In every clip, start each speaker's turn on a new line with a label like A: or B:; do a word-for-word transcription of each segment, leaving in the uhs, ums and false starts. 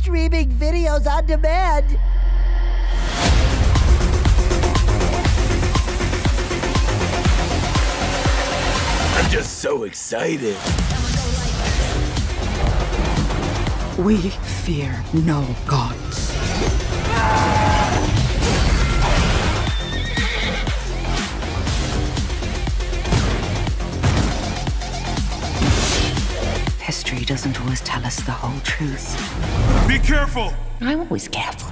A: streaming videos on demand.
B: I'm just so excited.
C: We fear no gods. History doesn't always tell us the whole truth.
B: Be careful!
C: I'm always careful.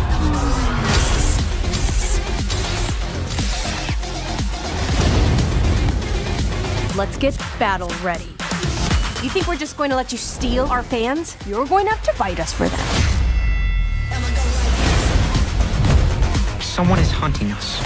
D: Let's get battle ready. You think we're just going to let you steal our fans? You're going to have to fight us for them.
E: Someone is hunting us.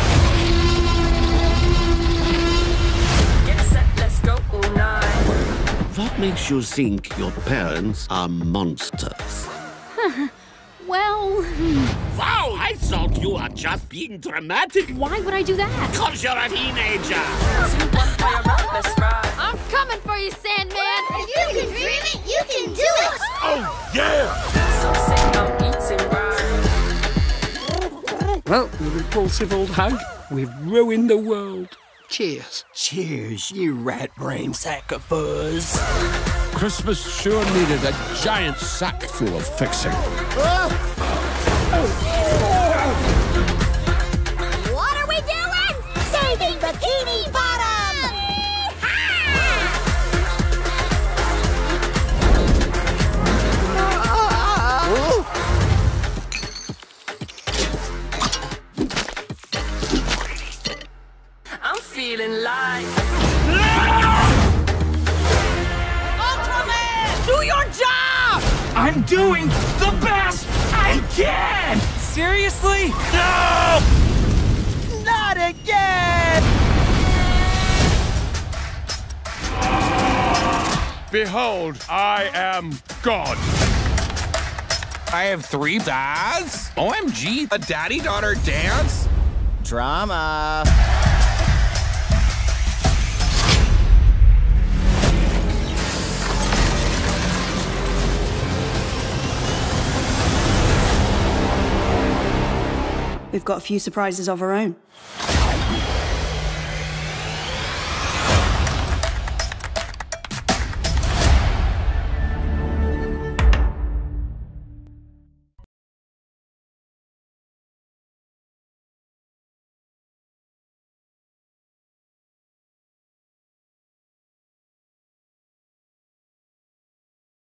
F: Get set, let's go all night.
G: What makes you think your parents are monsters?
D: Well...
G: Wow, I thought you were just being dramatic.
D: Why would I do that?
G: Because you're a teenager.
F: Two, one, fire up, let's ride.
D: I'm coming for you, Sandman!
H: You can dream it, you can do it!
B: Oh, yeah!
F: So sick, I'm eating right.
I: Well, you repulsive old hag, we've ruined the world. Cheers.
B: Cheers, you rat brain sack of fuzz.
I: Christmas sure needed a giant sack full of fixing.
H: What are we doing? Saving Bikini Bottom!
F: I'm feeling like
E: Ultraman! Do your job! I'm doing the best I can! Seriously? No!
B: Not again!
I: Behold, I am God.
E: I have three dads? O M G, a daddy-daughter dance?
B: Drama.
C: We've got a few surprises of our own.